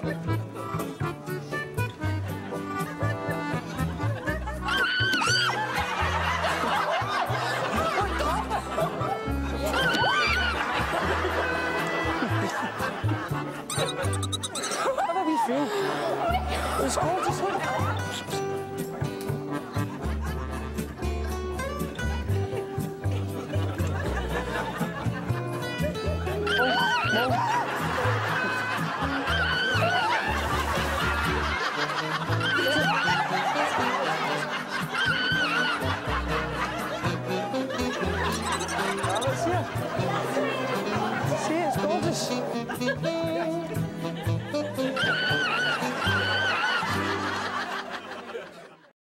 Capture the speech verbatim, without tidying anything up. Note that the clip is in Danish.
How do we feel? It's gorgeous, isn't it? See, it's gorgeous.